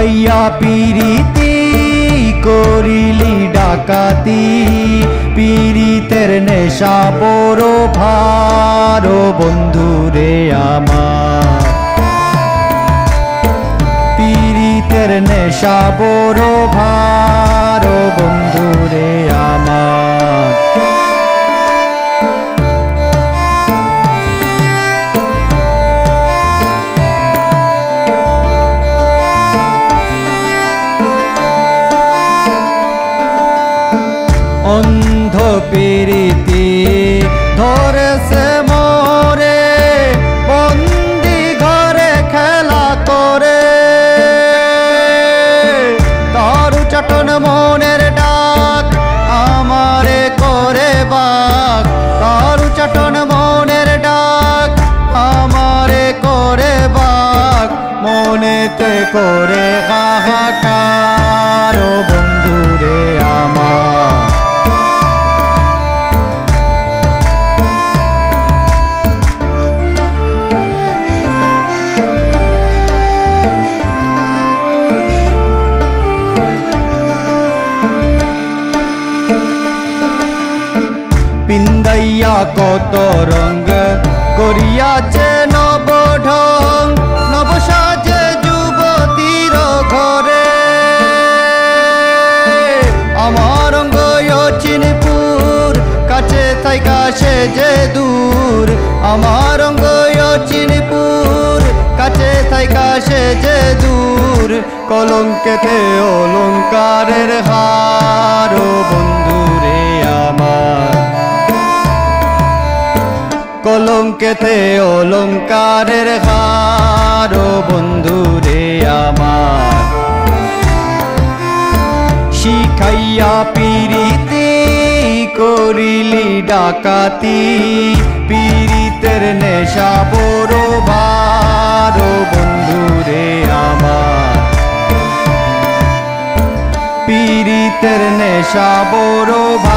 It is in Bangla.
পিন্দাইয়া পিরিতি করিলি ডাকাতি পিরিতের নেশা বড় ভারো বন্ধুরে আমার পিরিতের নেশা বড় ভারো বন্ধুরে আমার অন্ধ পিরিতি ধরেছে মোরে বন্দি ঘরে খেলা করে তার চাটন মনের ডাক আমারে করে বাক তার চাটন মনের ডাক আমারে করে বাক মনেতে করে হাহাকার বন্ধুরে আমার পিন্দাইয়া কত রঙ করিয়াছে নব ঢং নব সাজে যুবতীর ঘরে আমার অঙ্গ চিনপুর কাছে থাইকা সে যে দূর আমার অঙ্গ চিনপুর কাছে থাইকা সে যে দূর কলঙ্কেতে অলঙ্কারের হার বন্ধুরে আমার কলঙ্কেতে অলঙ্কারের হার বন্ধুরে আমার শিখাইয়া পিরিতি করিলি ডাকাতি পিরিতের নেশা বড় ভারো বন্ধুরে আমার পিরিতের নেশা বড়